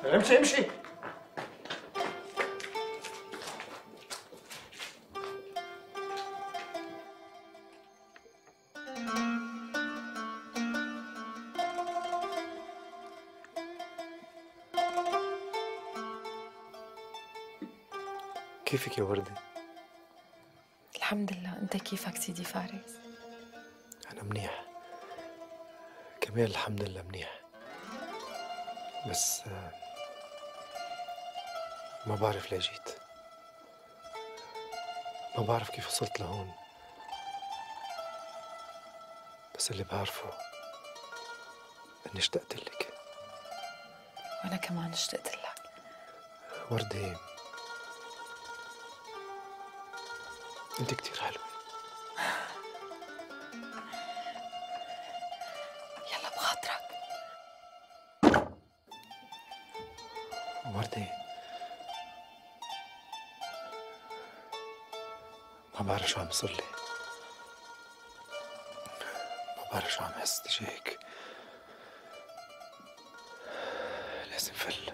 امشي امشي. كيفك يا وردة؟ الحمد لله، انت كيفك سيدي فارس؟ أنا منيح كمان الحمد لله منيح، بس ما بعرف ليه جيت، ما بعرف كيف وصلت لهون، بس اللي بعرفه إني اشتقت لك. وانا كمان اشتقت لك وردة، أنت كتير حلوة. يلا بخاطرك. وردة، ما بعرف شو عم يصير لي، ما بعرف شو عم أحس تجاهك، لازم فل.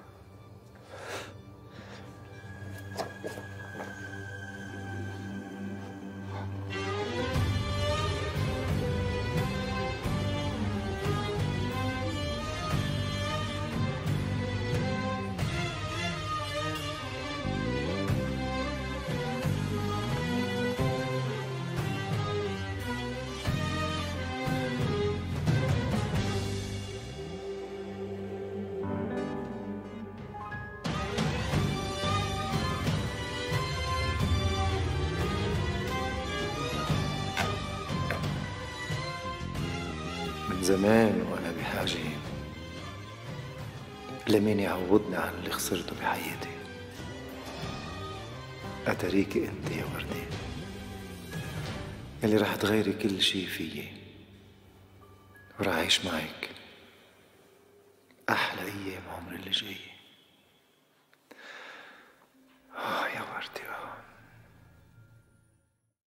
من زمان وأنا بحاجة لمين يعوضني عن اللي خسرته بحياتي. أتريكي أنت يا وردة اللي رح تغيري كل شي فيي، ورح أعيش معك أحلى أيام عمري اللي جاي. يا وردة